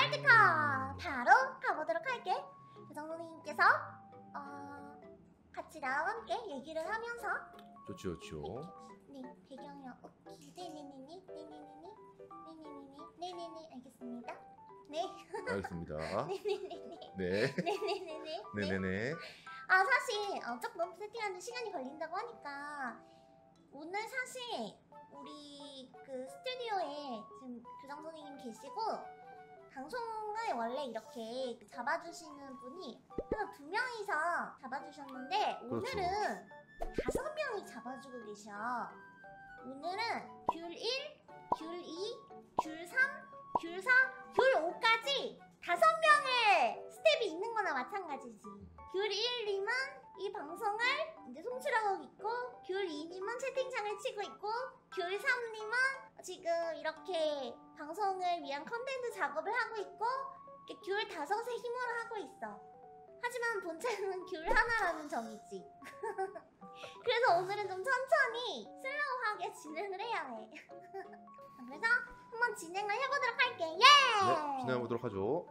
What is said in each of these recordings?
알뜰카 바로 가보도록 할게. 교장 선생님께서 같이 나와 함께 얘기를 하면서 좋죠, 좋죠. 네, 배경이요. 오케이. 네네네네. 네네네. 알겠습니다. 네. 알겠습니다. 네네네네. 네. 네네네네. 네네네. 사실 조금 세팅하는 시간이 걸린다고 하니까 오늘 사실 우리 그 스튜디오에 지금 교장 선생님 계시고 방송을 원래 이렇게 잡아주시는 분이 한 2명이서 잡아주셨는데 오늘은 5명이 잡아주고 계셔. 오늘은 귤 1, 귤 2, 귤 3, 귤 4, 귤 5까지 5명의 스텝이 있는 거나 마찬가지지. 귤 1님은 이 방송을 이제 송출하고 있고, 귤 2님은 채팅창을 치고 있고, 귤 3님은 지금 이렇게 방송을 위한 컨텐츠 작업을 하고 있고, 이렇게 귤 5의 힘으로 하고 있어. 하지만 본체는 귤 하나라는 점이지. 그래서 오늘은 좀 천천히 슬로우하게 진행을 해야 해. 그래서 한번 진행을 해보도록 할게. 예! 네, 진행해보도록 하죠.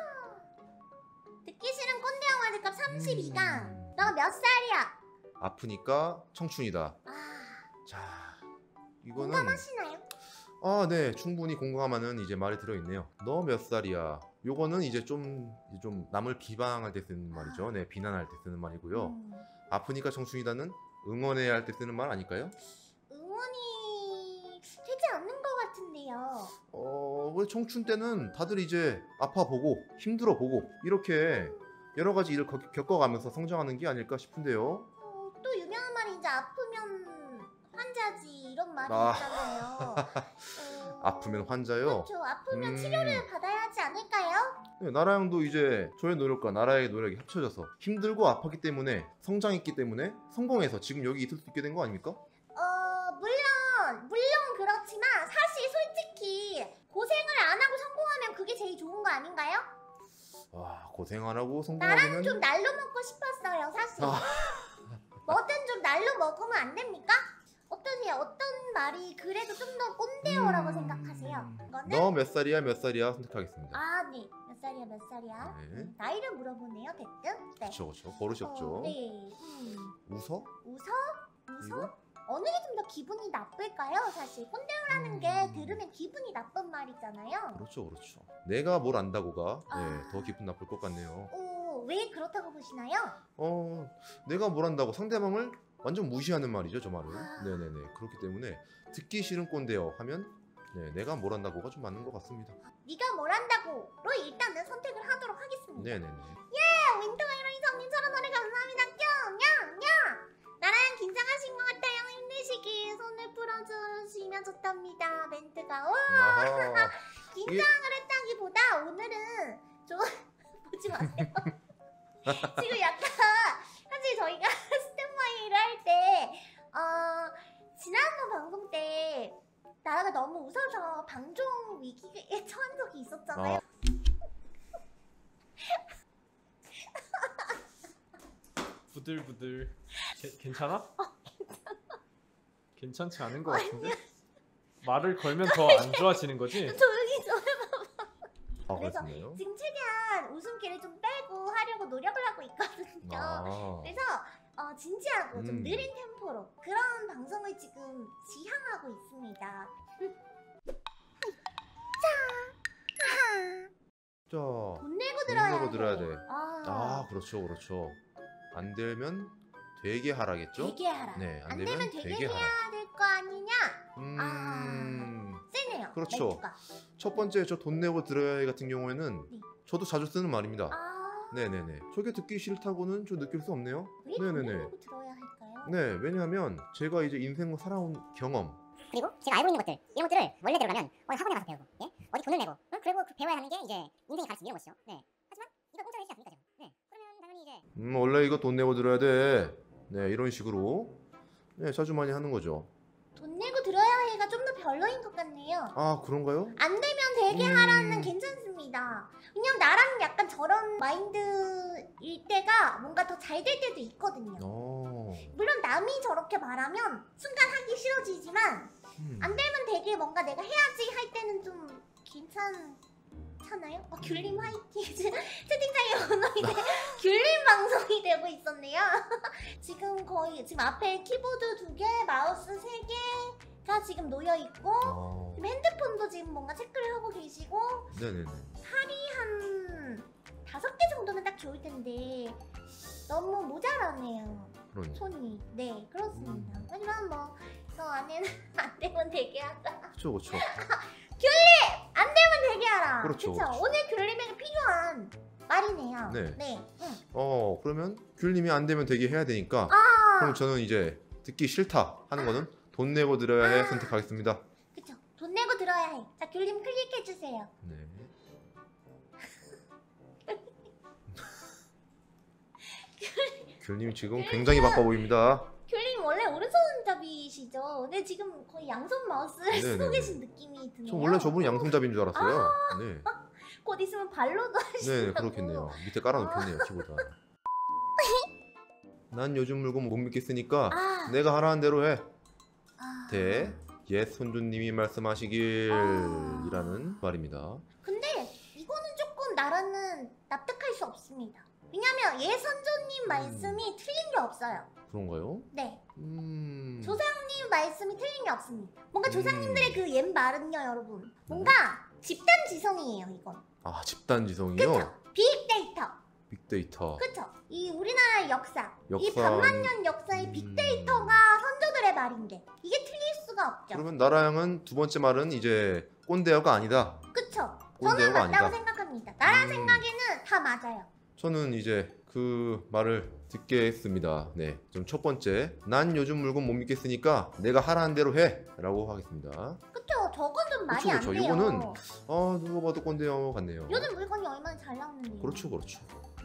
듣기 싫은 꼰대 영화제값 32강. 너 몇 살이야? 아프니까 청춘이다. 자, 이거는 공감하시나요? 네, 충분히 공감하는 이제 말이 들어있네요. 너 몇 살이야? 요거는 이제 좀 남을 비방할 때 쓰는 말이죠. 네, 비난할 때 쓰는 말이고요. 아프니까 청춘이다는 응원해야 할 때 쓰는 말 아닐까요? 응원이 되지 않는 것 같은데요. 왜 청춘 때는 다들 이제 아파보고 힘들어보고 이렇게 여러 가지 일을 겪어가면서 성장하는 게 아닐까 싶은데요. 또 유명한 말이 이제 아프면 환자지 이런 말이 있잖아요. 아프면 환자요? 그렇죠. 아프면 치료를 받아야 하지 않을까요? 네, 나라형도 이제 저의 노력과 나라의 노력이 합쳐져서 힘들고 아팠기 때문에 성장했기 때문에 성공해서 지금 여기 있을 수 있게 된 거 아닙니까? 물론 그렇지만 사실 솔직히 고생을 안 하고 성공하면 그게 제일 좋은 거 아닌가요? 고생 안 하고 나라는 성공하면 좀 날로 먹고 싶었어요 사실. 뭐든 좀 날로 먹으면 안 됩니까? 어떠세요? 어떤 말이 그래도 좀 더 꼰대어라고 생각하세요? 이거는? 너 몇 살이야 몇 살이야 선택하겠습니다. 네. 몇 살이야? 네. 나이를 물어보네요 대뜸. 네. 그쵸 버릇이 없죠. 네. 웃어? 웃어? 어느 게 좀 더 기분이 나쁠까요? 사실 꼰대어라는 게 들으면 기분이 나쁜 말이잖아요. 그렇죠. 내가 뭘 안다고가 더 기분 나쁠 것 같네요. 왜 그렇다고 보시나요? 내가 뭘 안다고 상대방을 완전 무시하는 말이죠, 저 말은. 네네네. 그렇기 때문에 듣기 싫은 꼰대요 하면 내가 뭘 한다고가 좀 맞는 것 같습니다. 네가 뭘 한다고로 일단은 선택을 하도록 하겠습니다. 네네네. 예! 윈터웨이로 이성님 천원 노래 감사합니다. 냥! 나랑 긴장하신 것 같아요. 힘내시길 손을 풀어주시면 좋답니다. 멘트가 긴장을 했다기보다 오늘은 좀 보지 마세요. 지금 약간 사실 저희가 스탠바이를 할 때 지난번 방송 때 나라가 너무 웃어서 방종 위기에 처한 적이 있었잖아요. 부들부들. 괜찮아? 괜찮지 않은 것 같은데? 말을 걸면 더 안 좋아지는 거지? 조용히 좀 해봐봐. 그래서 그렇군요. 지금 최대한 웃음기를 좀 빼고 하려고 노력을 하고 있거든요. 그래서 진지하고 좀 느린 템포로 그런 방송을 지금 지향하고 있습니다. 자, 돈 내고 돈 들어야 돼. 그렇죠. 안 되면 되게 하라겠죠? 되게 하라. 네, 안 되면 되게 해야 될 거 아니냐? 세네요. 그렇죠. 멘트가. 첫 번째 저 돈 내고 들어야 해 같은 경우에는 네. 저도 자주 쓰는 말입니다. 네네네. 저게 듣기 싫다고는 좀 느낄 수 없네요. 왜 돈 내고 들어야 할까요? 네, 왜냐하면 제가 이제 인생을 살아온 경험, 그리고 제가 알고 있는 것들 이런 것들을 원래대로라면 학원에 가서 배우고 어디 돈을 내고 그리고 배워야 하는 게 이제 인생의 가르침 이런 것이죠. 하지만 이걸 공짜로 해주지 않습니까 지금? 그러면 당연히 이제 원래 이거 돈 내고 들어야 돼. 이런 식으로 자주 많이 하는 거죠. 돈 내고 들어야 해가 좀 더 별로인 것 같네요. 그런가요? 안 되면 되게 하라는 괜찮습니다. 그냥 나랑 약간 저런 마인드일 때가 뭔가 더 잘 될 때도 있거든요. 물론 남이 저렇게 말하면 순간 하기 싫어지지만 안 되면 되게 뭔가 내가 해야지 할 때는 좀 괜찮지 괜찮아요? 귤님 화이팅. 채팅창에 오너이 귤님 방송이 되고 있었네요. 지금 거의 지금 앞에 키보드 2개, 마우스 3개가 지금 놓여 있고 지금 핸드폰도 지금 뭔가 체크를 하고 계시고 네네네. 팔이 한 5개 정도는 딱 좋을 텐데 너무 모자라네요. 그러네. 손이. 네, 그렇습니다. 하지만 뭐 저 안에는 안 되면 되게 하자. 그쵸 그쵸. 안 되면 되게 하라. 그렇죠, 그쵸? 그렇죠. 오늘 귤님에게 필요한 말이네요. 네. 네. 응. 그러면 귤님이 안 되면 되게 해야 되니까 그럼 저는 이제 듣기 싫다 하는 거는 돈 내고 들어야 해 선택하겠습니다. 그쵸. 돈 내고 들어야 해. 자, 귤님 클릭해주세요. 네. 귤님 지금 굉장히 바빠 보입니다. 귤님 원래 오른손잡이시죠? 근데 지금 거의 양손 마우스를 쓰고 네네네. 계신 느낌이 드네요. 저 원래 저분이 양손잡이인 줄 알았어요. 네. 곧 있으면 발로도 네, 하시고. 그렇겠네요. 밑에 깔아놓겠네요, 키보드. 난 요즘 물건 못 믿겠으니까 아, 내가 하라는 대로 해. 아. 대, 옛 손주님이 말씀하시길 이라는 말입니다. 근데 이거는 조금 나라는 납득할 수 없습니다. 왜냐면 예선조님 말씀이 틀린 게 없어요. 그런가요? 네. 음... 조상님 말씀이 틀린 게 없습니다. 뭔가 조상님들의 그 옛 말은요, 여러분. 뭔가 집단 지성이에요, 이건. 아, 집단지성이요? 그쵸? 빅데이터. 빅데이터. 그쵸? 이 우리나라의 역사. 이 역사- 반만 년 역사의 빅데이터가 선조들의 말인데 이게 틀릴 수가 없죠. 그러면 나라양은 두 번째 말은 이제 꼰대어가 아니다. 그쵸? 저는 꼰대어가 맞다고 아니다. 생각합니다. 나라 음. 생각에는 다 맞아요. 저는 이제 그 말을 듣겠습니다. 네, 좀 첫 번째, 난 요즘 물건 못 믿겠으니까 내가 하라는 대로 해 라고 하겠습니다. 그쵸? 저건 좀 말이 그쵸, 안 그쵸. 돼요. 이거는 누가 봐도 꼰대어 같네요. 요즘 물건이 얼마나 잘 나오는데요. 그렇죠, 그렇죠.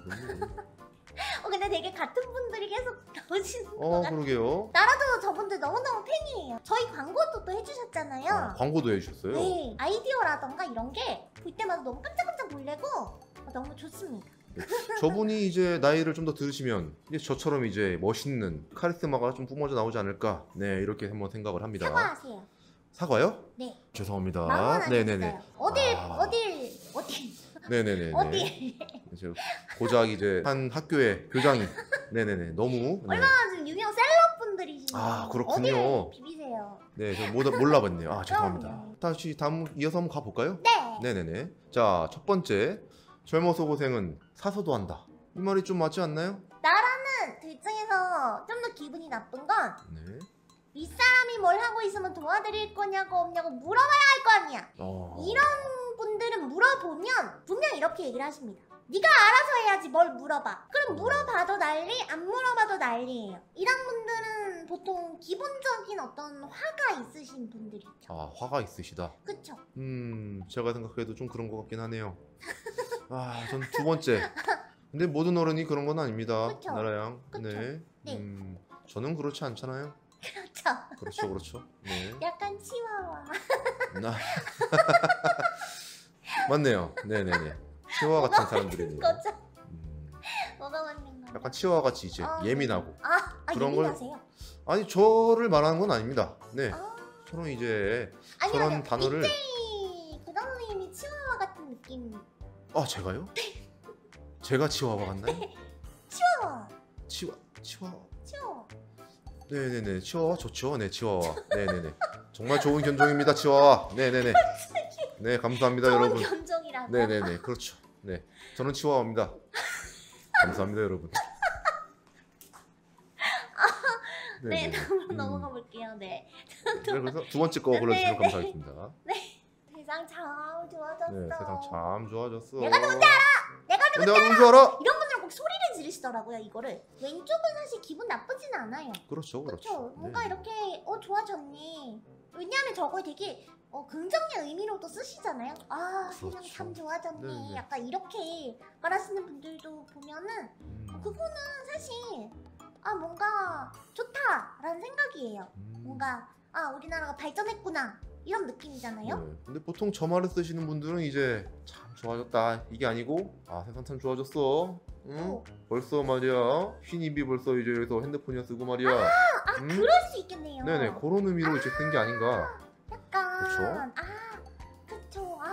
근데 되게 같은 분들이 계속 나오시는 것 같아요. 그러게요. 나라도 저분들 너무너무 팬이에요. 저희 광고도 또 해주셨잖아요. 광고도 해주셨어요. 네, 아이디어라던가 이런 게 볼 때마다 너무 깜짝깜짝 놀래고 너무 좋습니다. 저분이 이제 나이를 좀 더 들으시면 이제 저처럼 이제 멋있는 카리스마가 좀 뿜어져 나오지 않을까. 네, 이렇게 한번 생각을 합니다. 사과하세요. 사과요? 네. 죄송합니다. 마음은 안 네네네. 했어요. 어딜 아. 어딜 네네네. 어딜 제가 고작 이제 한 학교의 교장이. 네네네. 너무. 네. 얼마나 지금 유명 셀럽분들이시네요. 아, 그렇군요. 어딜 비비세요. 네, 저 몰라봤네요. 아, 죄송합니다. 그럼요. 다시 다음 이어서 한번 가볼까요? 네. 네네네. 자, 첫 번째. 젊어서 고생은 사서도 한다. 이 말이 좀 맞지 않나요? 나라는 둘 중에서 좀 더 기분이 나쁜 건 네. 윗사람이 뭘 하고 있으면 도와드릴 거냐고 없냐고 물어봐야 할 거 아니야. 어... 이런 분들은 물어보면 분명 이렇게 얘기를 하십니다. 네가 알아서 해야지 뭘 물어봐. 그럼 물어봐도 난리, 안 물어봐도 난리예요. 이런 분들은 보통 기본적인 어떤 화가 있으신 분들이죠. 아, 화가 있으시다. 그쵸? 제가 생각해도 좀 그런 것 같긴 하네요. 아, 전 두 번째. 근데 모든 어른이 그런 건 아닙니다. 그쵸. 나라양. 그쵸. 네. 네. 저는 그렇지 않잖아요. 그렇죠. 그렇죠, 그렇죠. 네. 약간 치와와. 나 맞네요. 네네네. 치와 같은 사람들이네요. 거죠? 음, 뭐가 맞는 거죠? 약간 치와 같이 이제 아, 예민하고. 그런 걸- 예민하세요? 아니 저를 말하는 건 아닙니다. 네. 아, 저는 이제 아니요, 저런 아니요. 단어를 이제이 그 선생님이 치와와 같은 느낌. 제가요? 제가 치와와 같나요? 치와와. 치와와. 치와와. 네네네. 치와와 좋죠. 네, 치와와. 네네네. 정말 좋은 견종입니다. 치와와. 네네네. 네, 감사합니다, 좋은 여러분. 견종이라고. 네네네. 그렇죠. 네, 저는 치와와입니다. 감사합니다, 여러분. 네, 네네네. 다음으로 넘어가 볼게요. 네. 네, 그래서 두 번째 거 골라주시면 네, 감사하겠습니다. 세상 참 좋아졌어. 네, 세상 참 좋아졌어. 내가 누군지 내가 누군 줄 알아? 이런 분들은 꼭 소리를 지르시더라고요, 이거를. 왼쪽은 사실 기분 나쁘진 않아요. 그렇죠, 그렇죠. 그렇죠. 뭔가 네. 이렇게 좋아졌니. 왜냐하면 저걸 되게 긍정의 의미로도 쓰시잖아요. 아, 세상 그렇죠. 참 좋아졌네. 네네. 약간 이렇게 말하시는 분들도 보면은 그거는 사실 뭔가 좋다라는 생각이에요. 뭔가 우리나라가 발전했구나 이런 느낌이잖아요. 네. 근데 보통 저 말을 쓰시는 분들은 이제 참 좋아졌다 이게 아니고 세상 참 좋아졌어. 응? 어. 벌써 말이야 흰입이 벌써 이제 여기서 핸드폰이나 쓰고 말이야. 응? 그럴 수 있겠네요. 네네 그런 의미로 이제 쓴 게 아닌가. 약간 그쵸? 그쵸.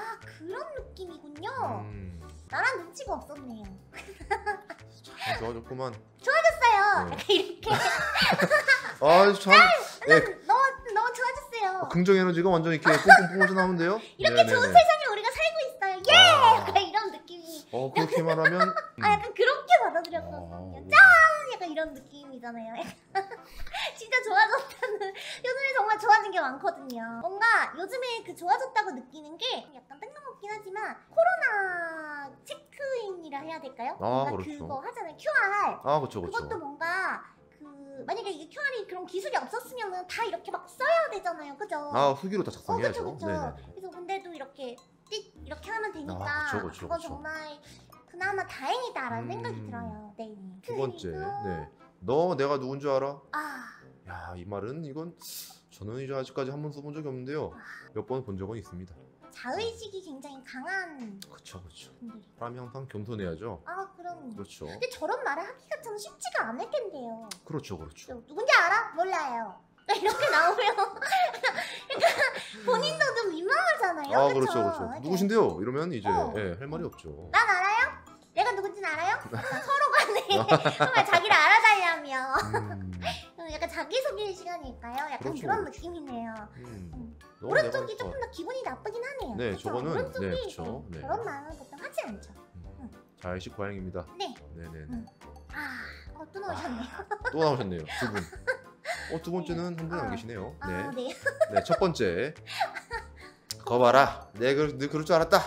그런 느낌이군요. 나랑 눈치가 없었네요. 잘 좋아졌구만. 좋아졌어요. 네. 약간 이렇게 아, 참. 예, 너무 좋아졌어요. 긍정 에너지가 완전 이렇게 뿜뿜 뿜어져 나오는데요. 이렇게 좋은 세상에 우리가 살고 있어요. 예! 아, 약간 이런 느낌이. 그렇게 말하면 약간 그렇게 받아들였거든요. 짠! 약간 이런 느낌이잖아요. 진짜 좋아졌다는. 요즘에 정말 좋아진 게 많거든요. 뭔가 요즘에 그 좋아졌다고 느끼는 게 약간 뜬금없긴 하지만 코로나 체크인이라 해야 될까요? 뭔가 그렇죠. 그거 하잖아요. QR. 그렇죠, 그것도 그렇죠. 뭔가 만약에 이게 QR이 그런 기술이 없었으면은 다 이렇게 막 써야 되잖아요. 그죠? 후기로 다 작성해야죠. 그쵸. 네네. 그래서 근데도 이렇게 띡 이렇게 하면 되니까 그쵸. 그건 정말 그나마 다행이다라는 생각이 들어요. 네. 두 번째, 그리고- 네. 너 내가 누군 줄 알아? 아, 야, 이 말은 이건 저는 이제 아직까지 한 번 써본 적이 없는데요. 몇 번 본 적은 있습니다. 자의식이 굉장히 강한 그렇죠. 분들이. 사람이 항상 겸손해야죠. 그럼. 그렇죠. 근데 저런 말을 하기가 참 쉽지가 않을 텐데요. 그렇죠. 누군지 알아? 몰라요. 이렇게 나오면 그러니까 본인도 좀 민망하잖아요. 그렇죠. 누구신데요? 이러면 이제 어. 할 말이 없죠. 난 알아요? 내가 누군지는 알아요? 약간 서로 간에 정말 자기를 알아달라며 약간 자기소개 시간일까요? 약간 그렇죠, 그런 그렇죠. 느낌이네요. 너 오른쪽이 내가- 조금 더 기분이 나쁘긴 하네요. 네, 그쵸? 저거는- 오른쪽이 네, 그쵸. 네. 그런 말은 보통 하지 않죠. 자의식 과잉입니다. 네. 네네네. 또 나오셨네요. 또 나오셨네요. 두 분. 두 번째는 한 분이 안 계시네요. 네. 네. 네, 첫 번째. 거 봐라. 내가 너 그럴 줄 알았다.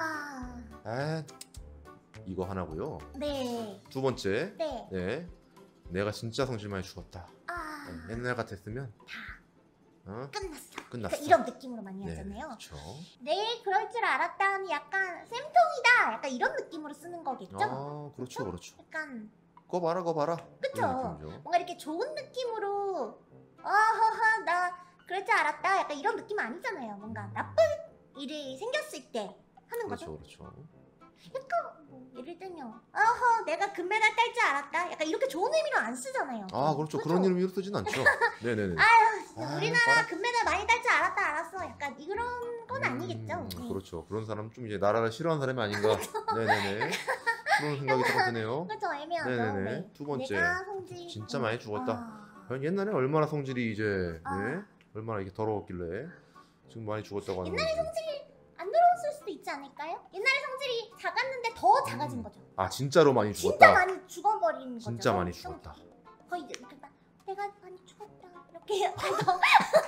이거 하나고요. 네. 두 번째. 네. 네. 내가 진짜 성질 많이 죽었다. 네, 옛날 같았으면 끝났어. 끝났어. 그러니까 이런 느낌으로 많이 네, 하잖아요. 그렇죠. 네, 그럴 줄 알았다는 약간 쌤통이다. 약간 이런 느낌으로 쓰는 거겠죠? 그렇죠. 약간 거 봐라. 그쵸? 이런 느낌이죠. 뭔가 이렇게 좋은 느낌으로 허허 나 그럴 줄 알았다. 약간 이런 느낌 아니잖아요. 뭔가 나쁜 일이 생겼을 때 하는 거죠. 그렇죠. 약간 뭐 예를 들면 어허 내가 금메달 딸 줄 알았다. 약간 이렇게 좋은 의미로 안 쓰잖아요. 그렇죠. 그런 이름으로 쓰진 않죠. 네네네. 진짜 우리나라 금메달 많이 딸 줄 알았어. 약간 이런 건 아니겠죠. 네. 그렇죠. 그런 사람 좀 이제 나라를 싫어하는 사람이 아닌가. 네네네. 그런 생각이 딱 드네요. 그렇죠. 애매하죠. 네네네. 네. 두 번째. 내가 성질 진짜 많이 죽었다. 옛날에 얼마나 성질이 이제 얼마나 이게 더러웠길래 지금 많이 죽었다고 하는 옛날에 거지. 성질이 안 들어왔을 수도 있지 않을까요? 옛날에 성질이 작았는데 더 작아진 거죠. 진짜로 많이 진짜 죽었다. 많이 죽어버린 거죠. 진짜 많이 죽었다. 거의 이제 이렇게 막 내가 많이 죽었다 이렇게 해서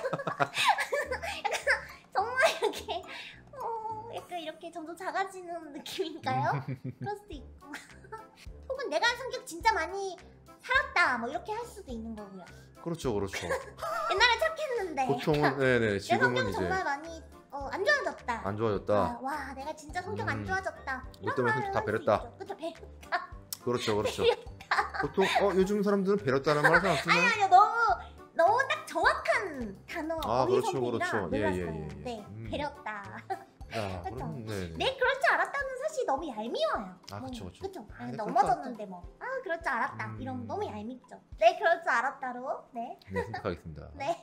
약간 정말 이렇게 약간 이렇게 점점 작아지는 느낌인가요? 그럴 수도 있고 혹은 내가 성격 진짜 많이 살았다 뭐 이렇게 할 수도 있는 거고요. 그렇죠. 옛날에 착했는데 보통은 네네 내 지금은 성격이 이제 정말 많이 안 좋아졌다. 안 좋아졌다. 와 내가 진짜 성격 안 좋아졌다. 너 때문에 성격 다 베렸다. 그쵸 베렸다. 그렇죠. 보통 보통 요즘 사람들은 베렸다는 말을 잘 안 쓰나요? 아니요 너무 딱 정확한 단어 그렇죠. 놀랐어요. 네 베렸다. 그쵸. 그럼 네네. 네 그럴 줄 알았다는 사실 너무 얄미워요. 그쵸. 그쵸. 네, 넘어졌는데 뭐 그럴 줄 알았다. 이러면 너무 얄밉죠. 네 그럴 줄 알았다로 네. 네, 생각하겠습니다. 네.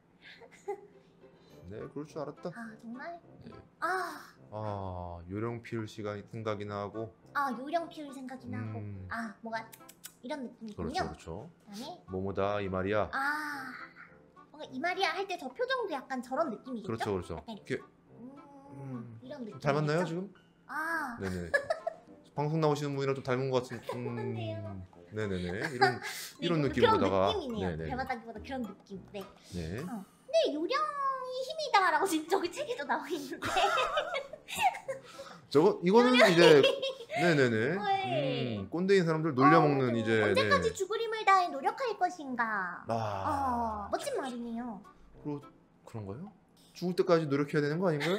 네, 그럴 줄 알았다. 정말 네. 요령 요령필 시간이 생각이 나고. 요령 피울 생각이 나고 뭐가 이런 느낌이군요. 그렇죠. 그다음에 뭐뭐다 이 말이야. 뭔가 이 말이야 할 때 저 표정도 약간 저런 느낌이겠죠? 그렇죠. 약간 이렇게 이런 느낌. 닮았나요 지금? 네네. 방송 나오시는 분이랑 좀 닮은 것 같은. 닮았네요. 네네네. 네, 이런 그런 느낌으로다가. 느낌이네요. 네네. 닮았다기보다 그런 느낌. 네. 네. 근데 요령이 힘이다라고 지금 저기 책에도 나와 있는데. 이거는 이제 네네네. 네. 꼰대인 사람들 놀려먹는 이제. 언제까지 죽을 힘을 다해 노력할 것인가. 네. 멋진 말이네요. 그런가요? 죽을 때까지 노력해야 되는 거 아닌가요?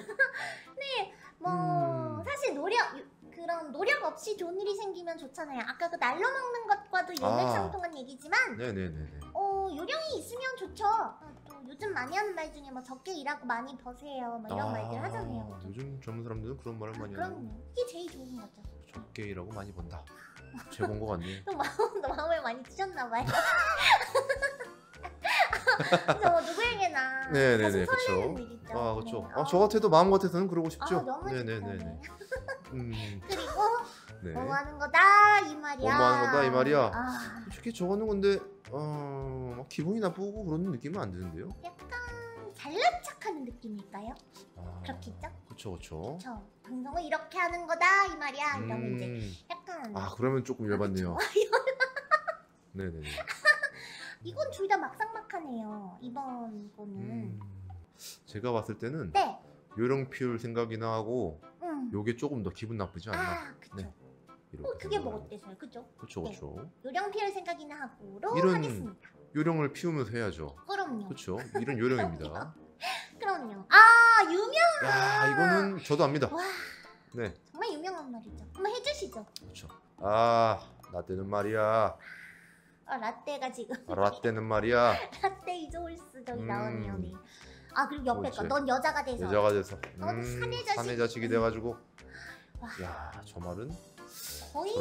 사실 그런 노력 없이 좋은 일이 생기면 좋잖아요. 아까 그 날로 먹는 것과도 일맥상통한 얘기지만 네네네. 요령이 있으면 좋죠. 또 요즘 많이 하는 말 중에 뭐 적게 일하고 많이 버세요. 뭐 이런 말들 하잖아요. 그죠? 요즘 젊은 사람들은 그런 말을 많이 하는. 그럼요. 이게 제일 좋은 거죠. 적게 일하고 많이 번다. 최고인 것 같네요. 또 마음을 많이 드셨나 봐요. 저 누구에게나 네네네, 가슴 설레는 그쵸. 일이죠. 아 그렇죠. 네. 저 같아도 마음 같아서는 그러고 싶죠. 너무 네네네네. 좋죠. 네. 그리고 네. 뭐뭐 하는 거다 이 말이야. 뭐뭐 하는 거다 이 말이야. 아, 솔직히 저거는 근데 막 기분이 나쁘고 그런 느낌은 안 드는데요. 약간 잘난 척하는 느낌일까요? 아, 그렇겠죠? 그쵸 그쵸. 저 방송을 이렇게 하는 거다 이 말이야. 이러면 이제 약간 아 그러면 조금 열받네요. 그쵸? 네네네. 이건 둘 다 막상막하네요. 이번 거는. 제가 봤을 때는 네. 요령 피울 생각이나 하고 요게 조금 더 기분 나쁘지 않나. 아, 그쵸. 네. 이렇게 그게 뭐 생각을 어때서요? 그죠? 그쵸 네. 그쵸. 요령 피울 생각이나 하고로 이런- 하겠습니다. 요령을 피우면서 해야죠. 그럼요. 그쵸. 이런 요령입니다. 그럼요. 아, 유명. 야 이거는 저도 압니다. 와, 네. 정말 유명한 말이죠. 한번 해주시죠. 그쵸. 아 라떼는 말이야. 라떼가 지금 라떼는 말이야. 라떼 이조울스 저기 음. 나오네요. 네. 아, 그리고 옆에 거. 옳지. 넌 여자가 돼서. 여자가 돼서 너는 사내 자식. 사내 자식이 돼가지고 와. 야 저 말은 거의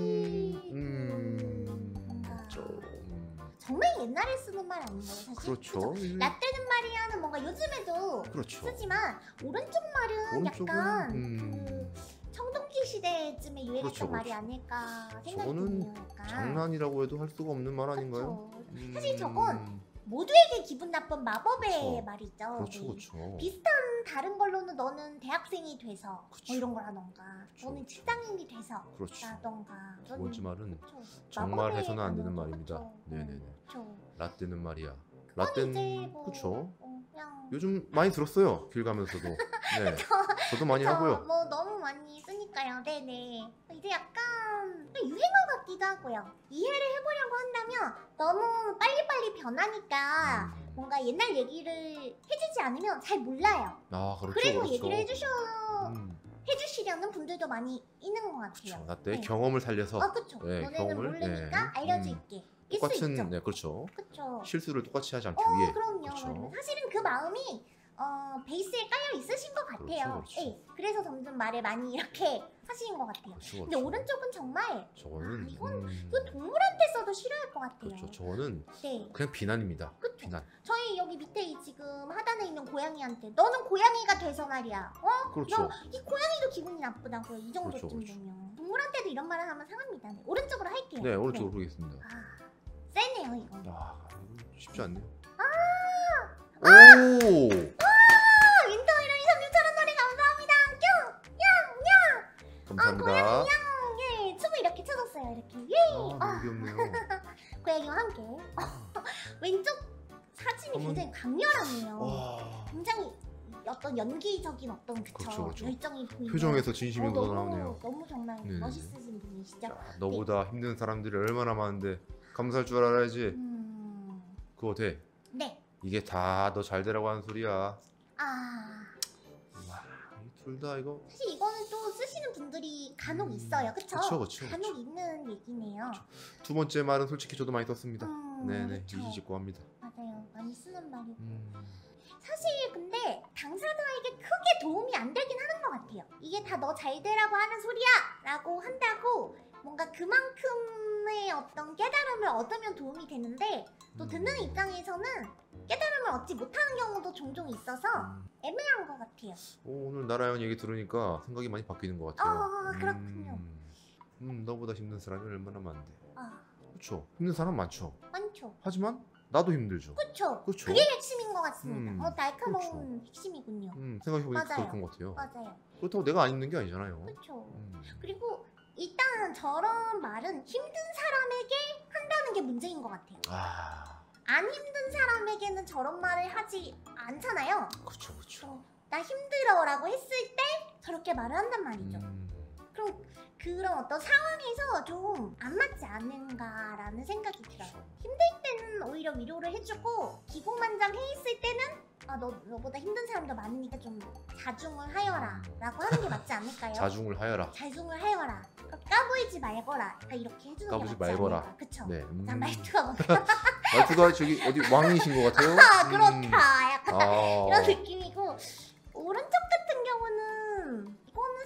그런 뭔가 좀 정말 옛날에 쓰는 말 아닌가요, 사실? 그렇죠. 그죠? 라떼는 말이야는 뭔가 요즘에도 그렇죠. 쓰지만 오른쪽 말은 오른쪽은 약간 그 청동기 시대쯤에 유행했던 그렇죠, 말이 그렇죠. 아닐까 생각이 저거는 드네요. 약간. 장난이라고 해도 할 수가 없는 말 아닌가요? 그쵸. 사실 저건 모두에게 기분 나쁜 마법의 그쵸. 말이죠. 그렇죠, 네. 그렇죠. 비슷한 다른 걸로는 너는 대학생이 돼서 그쵸. 뭐 이런 거라던가 그쵸, 너는 그쵸. 직장인이 돼서 그렇죠. 라던가 두 번째 말은 그쵸. 정말 마법의 해서는 안 되는 단어죠. 말입니다. 그쵸. 네네네. 그쵸. 라떼는 말이야. 이제 라떼는 뭐, 그렇죠. 그냥 요즘 많이 들었어요. 길 가면서도. 네. 저도 많이 하고요. 뭐 너무 많이 쓰니까요. 네네. 이제 약간 유행어 같기도 하고요. 이해를 해보려고 한다면 너무 빨리빨리 변하니까 뭔가 옛날 얘기를 해주지 않으면 잘 몰라요. 아 그렇죠. 그래서 그렇죠. 얘기를 음, 해주시려는 분들도 많이 있는 것 같아요. 그렇죠. 라떼 네. 경험을 살려서 아 그쵸. 네, 너네는 경험을, 모르니까 네. 알려줄게. 일 수 있죠. 똑같은 네 그렇죠. 그쵸. 실수를 똑같이 하지 않기 위해. 그럼요. 그렇죠. 사실은 그 마음이 베이스에 깔려 있으신 것 같아요. 그렇죠, 그렇죠. 예, 그래서 점점 말을 많이 이렇게 하시는 것 같아요. 그렇죠, 근데 그렇죠. 오른쪽은 정말 저거는 이거 동물한테 써도 싫어할 것 같아요. 그렇죠. 저거는 네, 그냥 비난입니다. 그쵸. 비난. 저희 여기 밑에 이 지금 하단에 있는 고양이한테 너는 고양이가 돼서 말이야. 그렇죠. 이 고양이도 기분이 나쁘다고요. 이 정도쯤 그렇죠, 그렇죠. 되면 동물한테도 이런 말을 하면 상합니다. 네, 오른쪽으로 할게요. 네 오른쪽으로 보겠습니다. 아, 세네요 이거. 아 이거 쉽지 않네요. 오! 윈터이런 23,000원 노래 감사합니다. 감사합니다. 예, 춤을 이렇게 춰줬어요. 이렇게 예. 아, 너무 귀엽네요. 고양이와 함께 왼쪽 사진이 한번- 굉장히 강렬하네요. 와. 굉장히 어떤 연기적인 어떤 그렇죠, 그렇죠. 열정이 보이는 표정에서 진심이 너무, 묻어나오네요. 너무 정말 네네네. 멋있으신 분이시죠. 야, 너보다 힘든 사람들이 얼마나 많은데 감사할 줄 알아야지. 그거 돼. 네. 이게 다 너 잘 되라고 하는 소리야. 아, 둘 다 이거. 사실 이거는 또 쓰시는 분들이 간혹 있어요. 그쵸? 그쵸. 간혹 있는 얘기네요. 두 번째 말은 솔직히 저도 많이 썼습니다. 네네. 그쵸. 유지짓고 합니다. 맞아요. 많이 쓰는 말이고. 음, 사실 근데 당사자에게 크게 도움이 안 되긴 하는 것 같아요. 이게 다 너 잘 되라고 하는 소리야! 라고 한다고 뭔가 그만큼의 어떤 깨달음을 얻으면 도움이 되는데 또 듣는 입장에서는 깨달음을 얻지 못하는 경우도 종종 있어서 애매한 것 같아요. 오늘 나라연 얘기 들으니까 생각이 많이 바뀌는 것 같아요. 그렇군요. 너보다 힘든 사람이 얼마나 많은데. 아, 그렇죠. 힘든 사람 많죠. 많죠. 하지만 나도 힘들죠. 그쵸? 그렇죠. 그게 핵심인 것 같습니다. 날카로운 핵심이군요. 생각해보니까 맞아요. 그런 것 같아요. 맞아요. 그렇다고 내가 안 힘든 게 아니잖아요. 그쵸. 음. 그리고 일단 저런 말은 힘든 사람에게 한다는 게 문제인 것 같아요. 아, 안 힘든 사람에게는 저런 말을 하지 않잖아요. 그렇죠. 나 힘들어라고 했을 때 저렇게 말을 한단 말이죠. 그럼 그런 어떤 상황에서 좀 안 맞지 않는가라는 생각이 들어요. 힘들 때는 오히려 위로를 해주고 기고만장해 있을 때는 너보다 힘든 사람도 많으니까 좀 자중을 하여라 라고 하는 게 맞지 않을까요? 자중을 하여라. 자중을 하여라. 까불지 말거라. 이렇게 해주는 까불지 게 맞지 말거라. 않을까? 그쵸? 네. 난 말투가 뭔가 말투가 저기 어디 왕이신 것 같아요. 그렇다. 약간 아, 이런 느낌이고 오른쪽 같은 경우는 이거는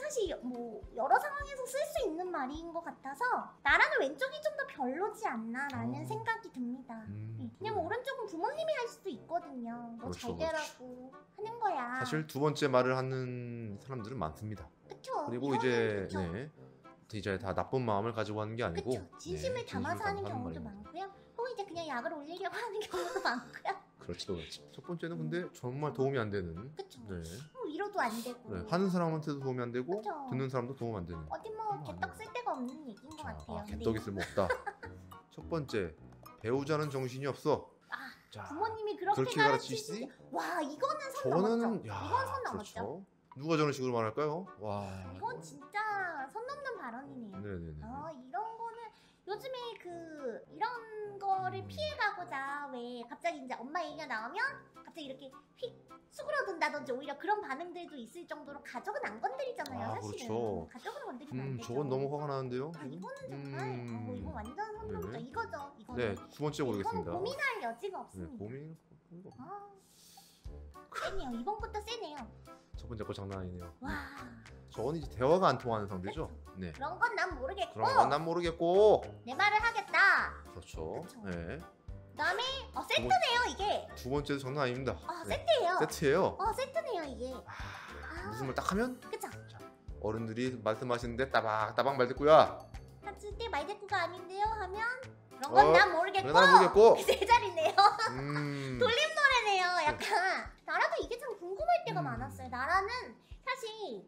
사실 뭐 여러 상황에서 쓸 수 있는 말인 것 같아서 나라는 왼쪽이 좀 더 별로지 않나라는 생각이 듭니다. 왜냐면 오른쪽은 부모님이 할 수도 있거든요. 뭐 잘 그렇죠, 되라고 하는 거야. 사실 두 번째 말을 하는 사람들은 많습니다. 그쵸? 그리고 이거는 이제 그쵸? 네, 이제 다 나쁜 마음을 가지고 하는 게 아니고 그쵸? 진심을 네, 담아서 하는 경우도 말입니다. 많고요. 혹은 이제 그냥 약을 올리려고 하는 경우도 많고요. 그렇죠, 그렇죠. 첫 번째는 근데 정말 도움이 안 되는. 그쵸? 네. 위로도 안 되고. 네, 하는 사람한테도 도움이 안 되고 그쵸. 듣는 사람도 도움 안 되는. 어디 뭐 개떡 쓸 데가 없는 얘기인 것 같아요. 아, 근데 개떡이 쓸모없다. 첫 번째, 배우자는 정신이 없어. 아, 자, 부모님이 그렇게 그렇게 가르치시지? 가르치시지. 와, 이거는 선 넘었죠. 저는 야, 이건 선 넘었죠. 그렇죠. 누가 저런 식으로 말할까요? 와. 이건 진짜 선 넘는 발언이네요. 네네네. 아, 이런 거는 요즘에 그 이런 거를 피해가고자 왜 갑자기 이제 엄마 얘기가 나오면 갑자기 이렇게 휙 수그러든다든지 오히려 그런 반응들도 있을 정도로 가족은 안 건드리잖아요. 아, 사실은. 그렇죠. 가족은 건드리면 안 되죠. 저건 너무 화가 나는데요. 아, 이거는 정말 이거 완전 선 넘었다. 네. 이거죠. 이거는. 네, 두 번째 이거는 고르겠습니다. 고민할 여지가 네, 없습니다. 고민. 아, 세네요. 이번부터 세네요. 첫 번째 거 장난 아니네요. 와, 저건 이제 대화가 안 통하는 상대죠. 네. 그런 건 난 모르겠고 그런 건 난 모르겠고. 내 말을 하겠다. 그렇죠. 그쵸. 네. 그다음에 세트네요 이게. 두 번째도 장난 아닙니다. 아, 네. 세트예요. 세트예요. 세트네요 이게. 무슨 말 딱 하면 그쵸? 어른들이 말씀하시는데 따박따박 말 듣고야. 하실 때 말대꾸가 아닌데요 하면 그런 건 난 모르겠고. 그래 난 모르겠고. 세 자리네요. 돌림. 노래네요. 약간 나라도 이게 참 궁금할 때가 많았어요. 나라는 사실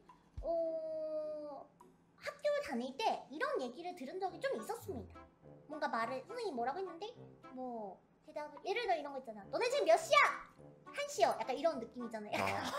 학교를 다닐 때 이런 얘기를 들은 적이 좀 있었습니다. 뭔가 말을 선생님이 뭐라고 했는데 뭐 대답을 예를 들어 이런 거 있잖아. 너네 지금 몇 시야? 1시요. 약간 이런 느낌이잖아요.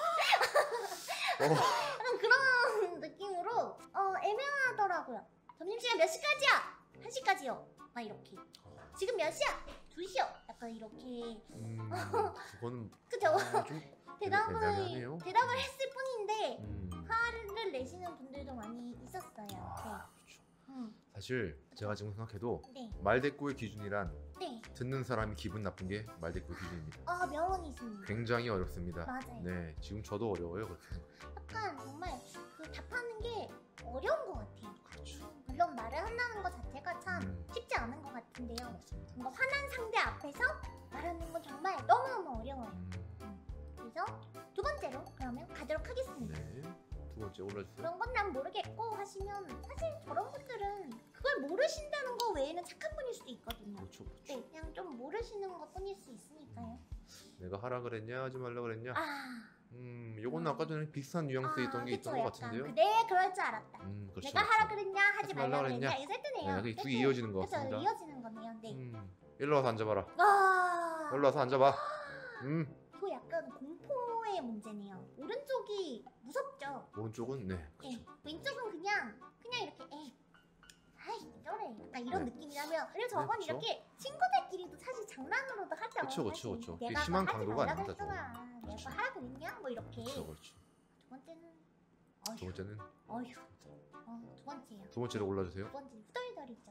약간 그런 느낌으로 애매하더라고요. 점심시간 몇 시까지야? 1시까지요. 막 이렇게. 지금 몇 시야? 2시요. 약간 이렇게. 그거는 그죠? 좀 대답을 애매하네요. 했을 뿐인데 음. 화를 내시는 분들도 많이 있었어요. 아, 그렇죠. 네. 사실 제가 지금 생각해도 네. 말대꾸의 기준이란 네. 듣는 사람이 기분 나쁜 게 말대꾸의 기준입니다. 명언이 있습니다. 굉장히 어렵습니다. 맞아요. 네, 지금 저도 어려워요. 그렇게. 약간 정말 그 답하는 게 어려운 것 같아요. 그렇죠. 물론 말을 한다는 것 자체가 참 쉽지 않은 것 같은데요. 뭔가 화난 상대 앞에서 말하는 건 정말 너무너무 어려워요. 그래서 두 번째로 그러면 가도록 하겠습니다. 네, 두 번째 올라주세요. 그런 건 난 모르겠고 하시면 사실 저런 분들은 그걸 모르신다는 거 외에는 착한 분일 수도 있거든요. 그렇죠, 그렇죠. 네, 그냥 좀 모르시는 것 뿐일 수 있으니까요. 내가 하라 그랬냐, 하지 말라 그랬냐. 요건 음. 아까 전에 비슷한 뉘앙스에 있던 게 그쵸, 있던 것 약간. 같은데요. 네, 그럴 줄 알았다. 그렇죠. 내가 하라 그랬냐, 하지 말라 그랬냐. 그랬냐. 이게 세트네요. 네, 두 개 이어지는 것 같습니다. 그쵸, 이어지는 거네요. 네. 일로 와서 앉아봐라. 와, 일로 와서 앉아봐. 이거 약간 공포의 문제네요. 오른쪽이 무섭죠. 오른쪽은 네, 그렇죠. 네. 왼쪽은 그냥 이렇게 아이 저래 약간 이런 네. 느낌이라면 그리고 저건 그쵸. 이렇게 친구들끼리도 사실 장난으로도 하죠. 그쵸, 사실. 그쵸. 내가 심한 그거 하지 강도가 말라고 아닙니다, 했잖아. 저건. 내가 그쵸. 그거 하라 그랬냐? 뭐 이렇게. 그렇죠, 그렇죠. 두 번째는 두 번째는 두 번째요. 두 번째로 올라주세요. 두 번째 후덜덜이죠.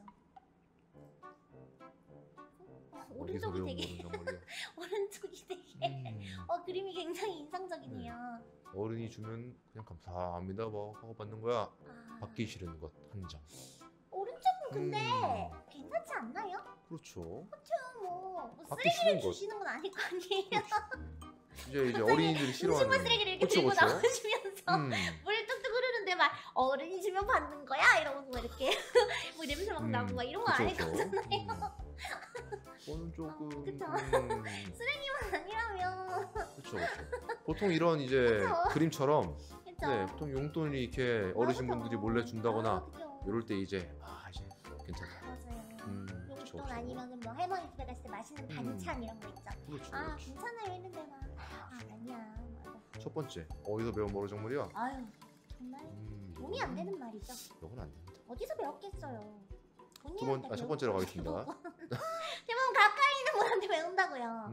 어디서 오른쪽이 배운 되게 거는 정말요. 오른쪽이 되게 그림이 굉장히 인상적이네요. 어른이 주면 그냥 감사합니다 뭐 하고 받는 거야. 받기 싫은 것 한 장. 오른쪽은 근데 괜찮지 않나요? 그렇죠. 뭐 받기 쓰레기를 싫은 것. 주시는 건 아닐 거 아니에요. 이제 어린이들이 싫어하는. 음식물 쓰레기를 이렇게 그쵸, 들고 그쵸. 나오시면서 음. 물 뚝뚝 흐르는데 막 어른이 주면 받는 거야 이러면서 막 이렇게 뭐 냄새 막 나고 막 이런 거 아닐 거잖아요. 그거는 조금. 그쵸. 쓰레기만 아니라면 그렇죠, 그렇죠. 보통 이런 이제 그쵸. 그림처럼 그쵸? 네, 보통 용돈이 이렇게 어르신분들이 몰래 준다거나 그쵸. 이럴 때 이제 이제 괜찮아. 맞아요. 그렇죠, 용돈 아니면 뭐 할머니 집에 갔을 때 맛있는 반찬 이런 거 있죠. 그렇죠. 괜찮아요 했는데 막 아니야. 맞아. 첫 번째 어디서 배운 머리정물이야? 아유 정말 돈이 안 되는 말이죠. 이건 안 됩니다. 어디서 배웠겠어요. 첫 번째로 가겠습니다. 대부분 가까이 있는 분한테 배운다고요.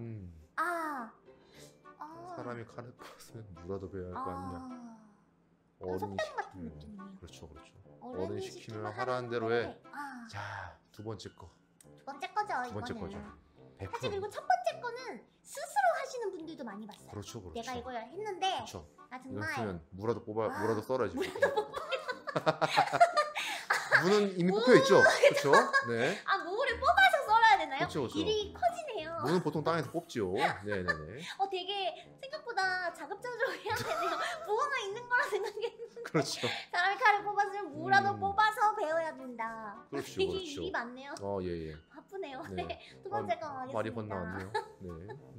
사람이 칼을 뻗으면 누라도 배워야 할 거 아니냐. 속담 같은 느낌이네요. 그렇죠, 그렇죠. 어른이 시키면 하라는 대로 해. 자, 두 번째 거. 두 번째 거죠. 두 번째 이거는. 거죠. 100%. 사실 그리고 첫 번째 거는 스스로 하시는 분들도 많이 봤어요. 그렇죠, 그렇죠. 내가 이걸 했는데 그렇죠. 나 이거 정말 쓰면 무라도 뽑아, 무라도 썰어야지. 물에도 못 무는 이미 뽑혀 있죠. 그렇죠. 네. 아 무를 뽑아서 썰어야 되나요? 그렇죠, 그렇죠. 일이 커지네요. 무는 보통 땅에서 뽑지요. 네네네. 되게 생각보다 자급자족을 해야 되네요. 무가 있는 거라 생각했는데 그렇죠. 사람이 칼을 뽑았으면 무라도 음. 뽑아서 배워야 된다. 그렇죠, 이게 그렇죠. 일이 많네요. 예예. 바쁘네요. 네. 네. 두 번째 거 하겠습니다. 말이 번나왔네요. 네.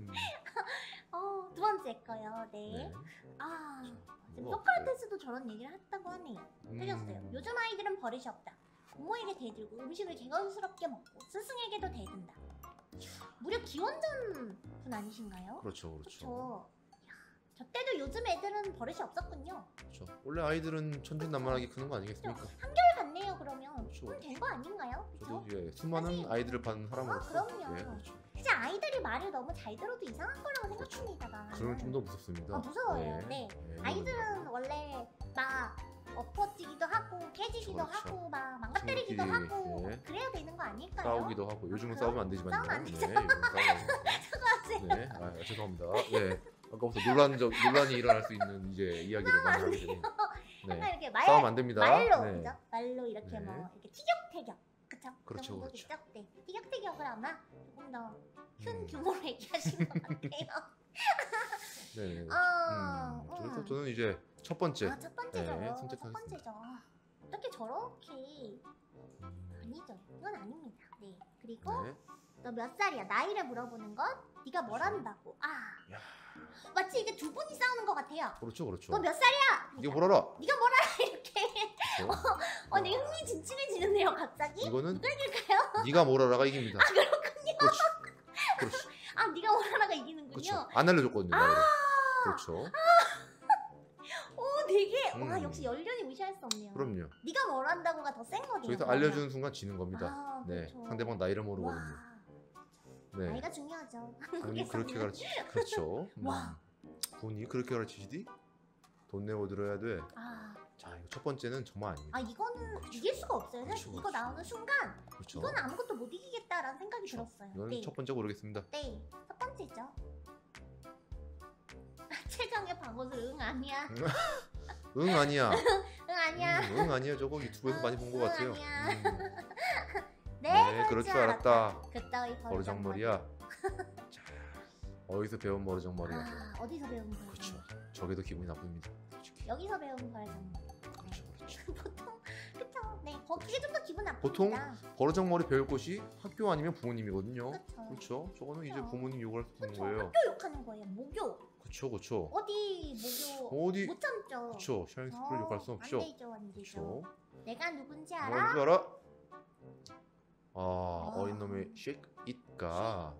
두 번째 거요. 네. 네. 아, 지금 뭐 소크라테스도 저런 얘기를 했다고 하네요. 틀렸어요. 음. 요즘 아이들은 버릇이 없다. 부모에게 대들고 음식을 개걸스럽게 먹고 스승에게도 대든다. 무려 기원전 분 아니신가요? 그렇죠, 그렇죠. 그쵸. 야, 저 때도 요즘 애들은 버릇이 없었군요. 그렇죠. 원래 아이들은 천진난만하게 크는 거 아니겠습니까? 한결 같네요 그러면. 그쵸. 그럼 된 거 아닌가요? 저도 그쵸? 이제 수많은 아이들을 봐는 사람으로서 그럼요. 예, 그렇죠. 진짜 아이들이 말을 너무 잘 들어도 이상한 거라고 생각합니다. 나는. 그러면 좀 더 무섭습니다. 무서워요. 네. 아이들은 원래 막 엎어지기도 하고 깨지기도 그렇죠. 하고 막 망가뜨리기도 친구끼리, 하고 예. 그래야 되는 거 아닐까요? 싸우기도 하고 요즘은 그럼? 싸우면 안 되지만요. 싸우면 안 네, 되죠. 요즘은 싸우면 안 사과하세요. 네, 죄송합니다. 네, 아까부터 논란이 일어날 수 있는 이제 이야기를 많이 하게 되니. 약간 네, 이렇게 싸우면 안 됩니다. 말로 네. 그죠? 말로 이렇게 네. 뭐 이렇게 티격태격 그쵸? 그렇죠, 그 그렇죠. 정도겠죠? 네. 티격태격을 아마 조금 더 큰 음. 규모로 얘기하신 것 같아요. 네. 음. 저는 이제 첫 번째. 첫 번째죠. 네, 첫 선택하겠습니다. 번째죠. 어떻게 저렇게 아니죠. 이건 아닙니다. 네. 그리고 네. 너 몇 살이야? 나이를 물어보는 건 네가 뭘 한다고. 야. 마치 이게 두 분이 싸우는 것 같아요. 그렇죠, 그렇죠. 너 몇 살이야? 이게 뭘 알아? 네가 뭘 알아? 이렇게. 그렇죠? 되게 흥미진진해지는데요, 갑자기. 이거는 누가 이길까요? 네가 뭘 알아가 이깁니다. 그렇군요. 그렇죠. 그렇죠. 네가 뭘 알아가 이기는군요. 그렇죠. 안 알려줬거든요. 나를. 그렇죠. 되게 와, 역시 음. 연륜이 무시할 수 없네요. 그럼요. 네가 뭘 한다고가 더 센 거네요. 저기서 그러면. 알려주는 순간 지는 겁니다. 네, 그렇죠. 상대방 나이를 모르거든요. 와, 네, 나이가 중요하죠. 부모님 그렇게 가르치. 그렇죠. 와. 부모님 그렇게 가르치시디? 돈 내고 들어야 돼. 자, 이거 첫 번째는 정말 아닙니다. 이거는 그렇죠. 이길 수가 없어요. 사실 그렇죠, 이거 그렇죠. 나오는 순간 그렇죠. 이건 아무것도 못 이기겠다라는 생각이 들었어요. 이건 네. 첫 번째 고르겠습니다. 네, 첫 번째죠. 최정의 방어술 응 아니야. 응 아니야. 응 아니야. 응 아니야. 저거 유튜브에서 많이 본 것 응, 같아요. 아니야. 네, 그럴 줄 알았다. 그따위 버르장머리야. 자, 어디서 배운 버르장머리야? 어디서 배운 거예요? 그렇죠. 저게도 기분이 나쁩니다. 솔직히. 여기서 배운 버르장머리. 그렇죠, 그렇죠. 보통 그쵸. 네, 그게 좀 더 기분 나쁩니다. 보통 버르장머리 배울 곳이 학교 아니면 부모님이거든요. 그쵸. 그렇죠. 저거는 이제 그쵸. 부모님 욕을 할 수 있는 그쵸. 거예요. 학교 욕하는 거예요. 목욕. 그렇죠, 그렇죠. 어디 목욕 어디 못 참죠. 그렇죠. 샤이니 스프를 욕할 수 없죠. 안 되죠, 안 되죠. 그렇죠. 내가 누군지 뭔 알아? 줄 알아? 어린 놈의 shake it가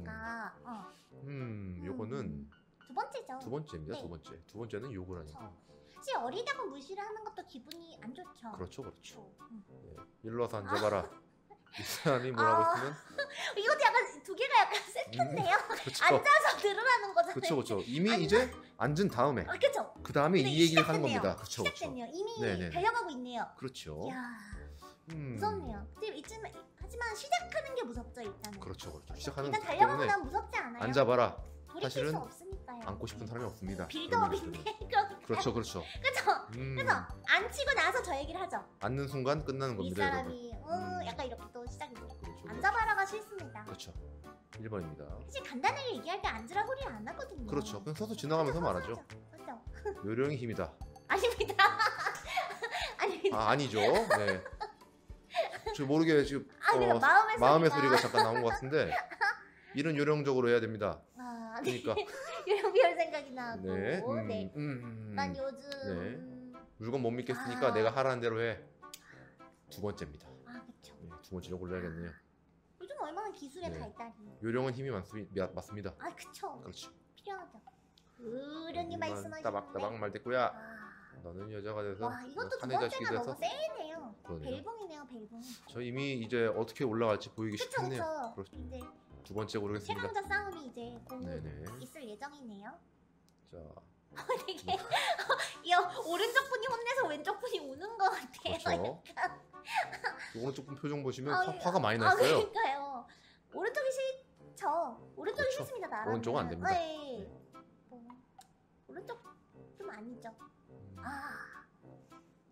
요거는 두 번째죠. 두 번째입니다. 네. 두 번째. 두 번째는 욕을 하는 거. 그쵸. 사실 어리다고 무시를 하는 것도 기분이 안 좋죠. 그렇죠, 그렇죠. 그쵸. 네. 일로 와서 앉아봐라. 이 사람이 뭐라고 했으면 이것도 약간 두 개가 약간 세트인데요. 그렇죠. 앉아서 들으라는 거잖아요. 그렇죠, 그렇죠. 이미 앉아- 이제 앉은 다음에 그쵸. 그 다음에 근데 이 얘기를 하는 시작됐네요. 겁니다. 그렇죠, 그렇죠. 시작됐네요. 이미 네네네. 달려가고 있네요. 그렇죠. 이야, 무섭네요. 하지만 시작하는 게 무섭죠, 일단은. 그렇죠, 그렇죠. 시작하는 일단 거기 달려가고 때문에 나면 무섭지 않아요. 앉아봐라. 돌이킬 사실은 수 없으니까요. 앉고 싶은 사람이 없습니다. 빌드업인데 그렇죠, 그렇죠. 그쵸? 그래서 앉히고 나서 저 얘기를 하죠. 앉는 순간 끝나는 이 겁니다, 여러분. 사람이 약간 이렇게 또 시작이 돼요. 그렇죠. 앉아봐라가 싫습니다. 그렇죠. 1번입니다. 사실 간단하게 얘기할 때 앉으라 소리를 안 하거든요. 그렇죠. 그냥 서서 지나가면서 말하죠. 그렇죠. 요령의 힘이다. 아닙니다. 아닙니다. 아니죠. 네. 저 모르게 지금 그러니까 마음의 소리가 잠깐 나온 것 같은데 이런 요령적으로 해야 됩니다. 네. 그러니까 요령 비울 생각이 나고. 네. 네. 난 요즘 물건 못 믿겠으니까 아. 내가 하라는 대로 해. 두 번째입니다. 그쵸. 네, 두 번째로 골라야겠네요. 요즘 얼마나 기술의 네. 발달이. 요령은 힘이 맞습니다. 그쵸. 그렇죠. 필요하죠. 어른이 이만 말씀하시는데. 따박따박 말대꾸야. 아. 너는 여자가 돼서 와, 이것도 두 사내 자식이 번째가 너무 돼서 세네요. 그러네요. 벨붕이네요, 벨붕. 저 이미 이제 어떻게 올라갈지 보이기 그쵸, 쉽네요. 그쵸. 이제 두 번째 고르겠습니다. 최강자 싸움이 이제 곧 네네. 있을 예정이네요. 자, 되게 이 오른쪽 분이 혼내서 왼쪽 분이 우는 것 같아요. 그렇죠. 약간. 오른쪽 분 표정 보시면 아, 화가 많이 났어요. 그러니까요. 오른쪽이 싫죠. 오른쪽이 그렇죠. 싫습니다. 나라는. 오른쪽은 안 됩니다. 네. 뭐, 오른쪽 좀 아니죠. 음,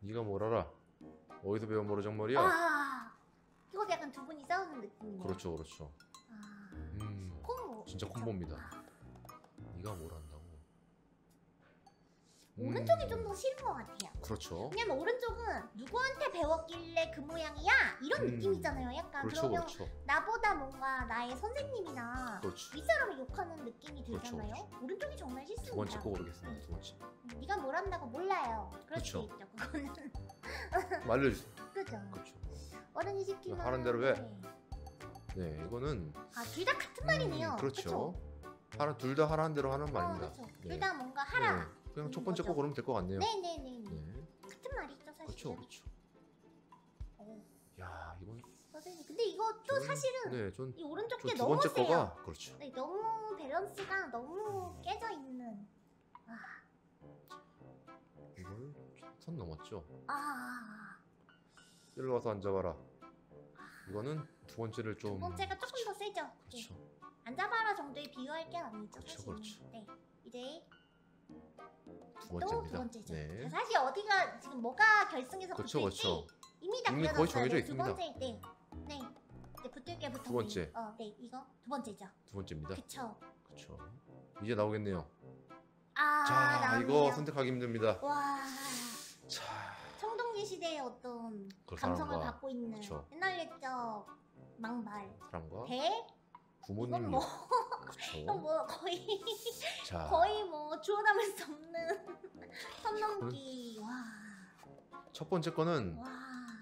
네가 뭘 알아? 어디서 배운 모르장머리야? 아, 이것도 약간 두 분이 싸우는 느낌이에요. 그렇죠, 그렇죠. 아, 음, 콤보. 진짜 그쵸? 콤보입니다. 아, 네가 뭘 안다고? 오른쪽이 좀 더 싫은 것 같아요. 그렇죠. 왜냐면 오른쪽은 누구한테 배웠길래 그 모양이야? 이런 음, 느낌이잖아요. 약간 그렇죠, 그러면 그렇죠. 나보다 뭔가 나의 선생님이나 그렇죠. 윗사람을 욕하는 느낌이 그렇죠, 들잖아요. 오른쪽이 정말 싫습니다. 두 번째 거 고르겠습니다. 두 번째. 네가 뭘 한다고 몰라요. 그럴 그쵸. 수 있죠. 그거는 말려주세요. 그죠. 그렇죠. 어른이 시키면 하는 대로 해. 네, 이거는 아둘 다 같은 말이네요. 그렇죠. 둘 다 하라는 대로 하는 말입니다. 그렇죠. 네. 둘 다 뭔가 하라. 네, 그냥 첫 음, 번째 거 거죠. 고르면 될 것 같네요. 네네네. 네, 같은 말이죠 사실은. 그렇죠, 그렇죠. 어, 야, 이건 선생님. 근데 이것도 사실은 네, 전 이 오른쪽 저 게 두 너무 번째 세요. 거가 그렇죠. 네, 너무 밸런스가 너무 깨져 있는. 이걸 선 넘었죠. 아, 일로 와서 앉아봐라. 이거는 두 번째를 좀 두 번째가 조금 더 세죠. 네. 그렇죠. 앉아봐라 정도에 비유할 게 아니죠. 그렇죠, 사실은. 그렇죠. 네, 이제 두 또 두 번째입니다. 번째죠. 네, 사실 어디가 지금 뭐가 결승에서 그렇죠, 붙을지 그렇죠. 이미 다 이미 거의 그려놨어요. 정해져 네, 있습니다. 두 번째일 때. 네, 네 붙을 게 붙었네요. 두 번째. 네, 이거 두 번째죠. 두 번째입니다. 그쵸. 그렇죠. 이제 나오겠네요. 아, 자, 나오네요. 이거 선택하기 힘듭니다. 와, 자, 청동기 시대의 어떤 그 감성을 사람과 갖고 있는 그쵸. 옛날 옛적 망발 사람과 대 부모님 이건 뭐, 그렇죠. 이건 뭐 거의 자, 거의 뭐 주워 담을 수 없는 선 넘기. 첫 번째 거는 와,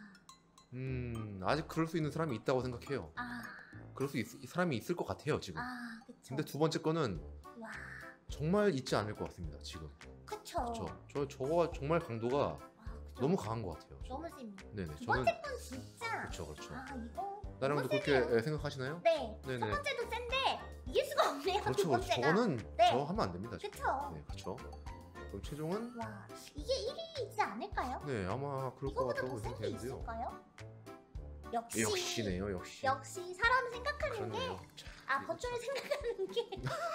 아직 그럴 수 있는 사람이 있다고 생각해요. 아, 그럴 수 사람이 있을 것 같아요 지금. 아, 그쵸. 근데 두 번째 거는 와, 정말 있지 않을 것 같습니다 지금. 그쵸. 저거가 정말 강도가 와, 그쵸. 너무 강한 것 같아요. 너무 셉니다. 네네. 두 저는 번째 건 진짜. 그렇죠, 그렇죠. 아, 이거. 나랑도 너무 그렇게 세네요. 생각하시나요? 네. 네네. 첫 번째도 센데 이길 수가 없네요. 두 그렇죠, 그렇죠. 번째가. 저거는 네. 저 하면 안 됩니다. 지금. 그쵸. 네, 그렇죠. 그럼 최종은 와, 이게 1위이지 않을까요? 네 아마 그럴 것 이거보다 같다고 더 센 게 생각되는데요. 있을까요? 역시. 역시네요, 역시. 역시 사람 생각하는 그렇네요. 게. 자, 아, 이거 버추얼 참. 생각하는 게.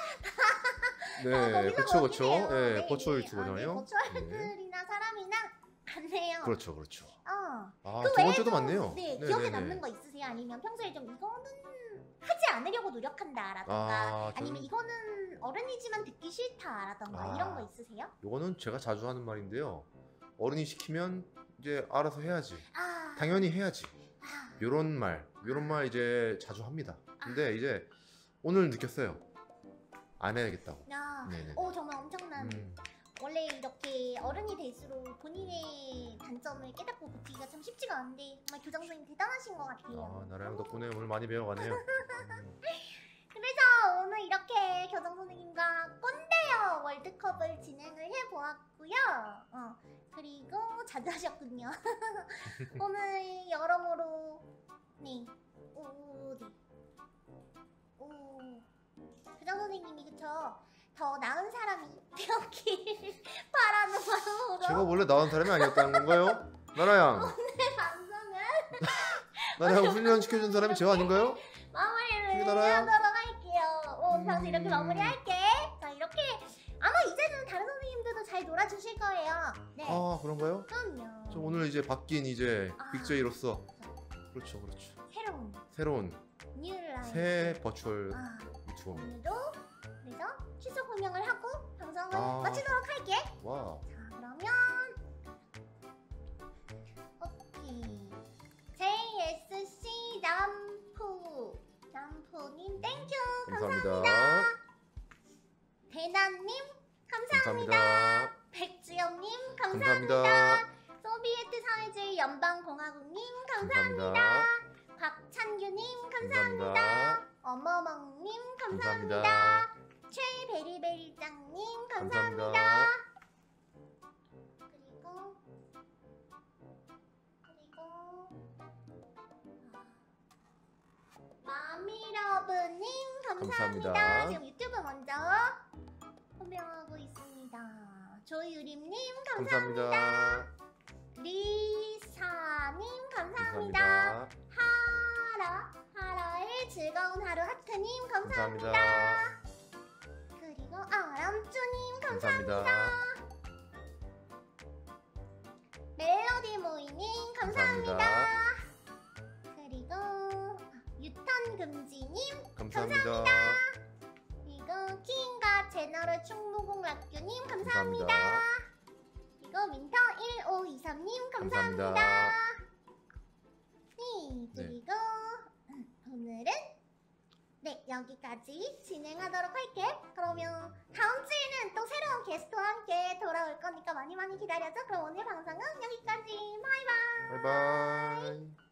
네, 거기서 그렇죠, 그렇죠. 먹이네요. 네, 네, 버추얼 네. 유튜버잖아요. 아, 네, 버추얼들이나 사람이나 같네요. 그렇죠, 그렇죠. 어. 아, 그 두 번째도 외에도, 맞네요. 네, 네, 기억에 네, 남는 네. 거 있으세요? 아니면 평소에 좀 이거는 하지 않으려고 노력한다라던가 아, 아니면 저는 이거는 어른이지만 듣기 싫다라던가 아. 이런 거 있으세요? 요거는 제가 자주 하는 말인데요. 어른이 시키면 이제 알아서 해야지. 아, 당연히 해야지. 아, 요런 말 이제 자주 합니다. 근데 이제 오늘 느꼈어요. 안 해야겠다고. 야, 네네. 정말 엄청난. 원래 이렇게 어른이 될수록 본인의 단점을 깨닫고 고치기가 참 쉽지가 않은데 정말 교장 선생님 대단하신 것 같아요. 아, 나라양 덕분에 오늘 많이 배워가네요. 그래서 오늘 이렇게 교장 선생님과 꼰대여 월드컵을 진행을 해보았고요. 그리고 자주 하셨군요. 오늘 여러모로 네, 네. 교장 선생님이 그쵸? 더 나은 사람이 되었길 바라는 마음으로 제가 원래 나온 사람이 아니었다는 건가요? 나라양. 오늘 방송은 나라양 훈련 시켜준 사람이 제가 아닌가요? 마무리를 저기 나라요? 하도록 할게요. 그래서 이렇게 음. 마무리할게. 자, 이렇게 아마 이제는 다른 선생님들도 잘 놀아주실 거예요. 네, 아, 그런가요? 그럼요. 저 오늘 이제 바뀐 이제 아. 빅제이로서 그렇죠, 그렇죠. 새로운 새로운 뉴라인. 새 버추얼 아, 유튜버입니다. 오늘도 그래서 취소 공명을 하고 방송을 아. 마치도록 할게. 와, 자, 그러면 오케이. JSC 남푸님 땡큐. 감사합니다. 대나님 감사합니다. 백주영님 감사합니다. 감사합니다. 소비에트 사회주의 연방공화국님 감사합니다. 박찬규님 감사합니다. 어머멍님 감사합니다. 감사합니다. 최베리베리짱님 감사합니다. 감사합니다. 그리고 마미러브님 감사합니다. 감사합니다. 지금 유튜브 먼저 호명하고 있습니다. 조유림님 감사합니다. 감사합니다. 리사님 감사합니다. 감사합니다. 하라의 즐거운 하루 하트님 감사합니다. 감사합니다. 그리고 아람쭈님 감사합니다. 감사합니다. 멜로디 감사합니다. 그리고 유턴금지님 감사합니다. 그리고 키인가 제너럴 충무공 락규님 감사합니다. 감사합니다. 그리고 민터 1523님 감사합니다. 감사합니다. 네, 그리고 오늘은 네 여기까지 진행하도록 할게. 그러면 다음 주에는 또 새로운 게스트와 함께 돌아올 거니까 많이 기다려줘. 그럼 오늘 방송은 여기까지. 바이바이. 바이바이.